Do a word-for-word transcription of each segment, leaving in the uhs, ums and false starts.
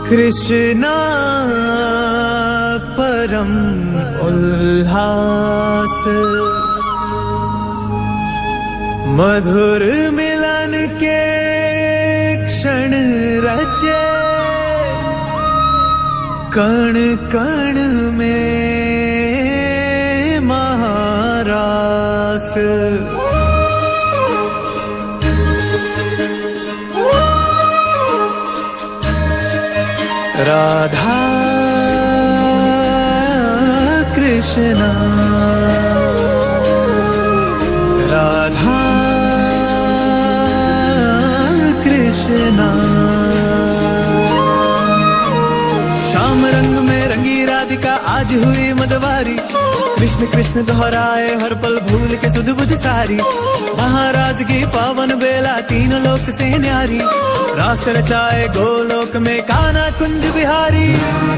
कृष्णा परम उल्लास, मधुर मिलन के क्षण रचे, कण कण में महारास। राधा कृष्णा, राधा कृष्णा। श्याम रंग में रंगी राधिका आज हुई मदवारी, कृष्ण कृष्ण दोहराए हर पल भूल के सुध बुध सारी। महाराज की पावन बेला तीन लोक से न्यारी, रास रचाए गोलोक में कान्हा कुंज बिहारी।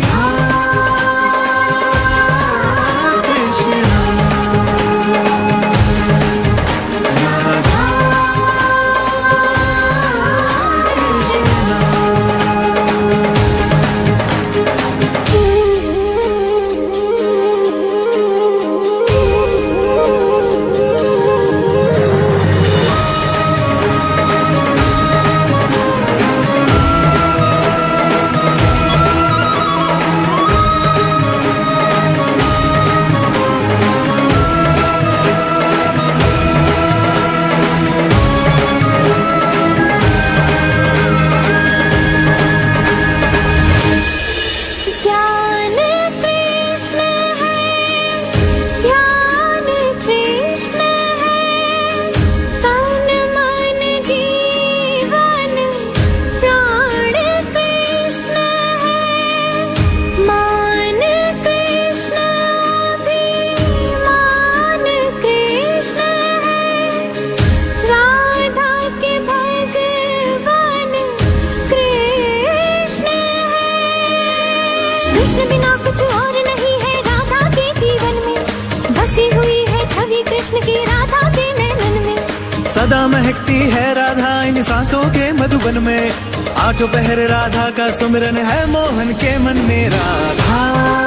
कृष्ण बिना कुछ और नहीं है राधा के जीवन में, बसी हुई है छवि कृष्ण की राधा के नैनन में। सदा महकती है राधा इन सांसों के मधुबन में, आठों पहर राधा का सुमिरन है मोहन के मन में। राधा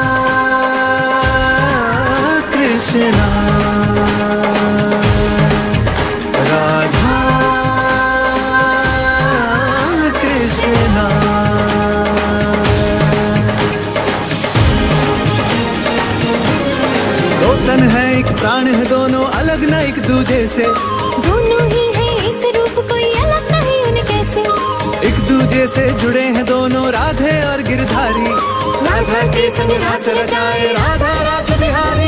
कृष्णा, राधा कृष्णा। तन है एक प्राण है दोनों अलग न एक दूजे से, दोनों ही है एक रूप कोई अलग नहीं उनके से। एक दूजे से जुड़े हैं दोनों राधे और गिरधारी, राधा के संग रास रचाए राधा रास बिहारी।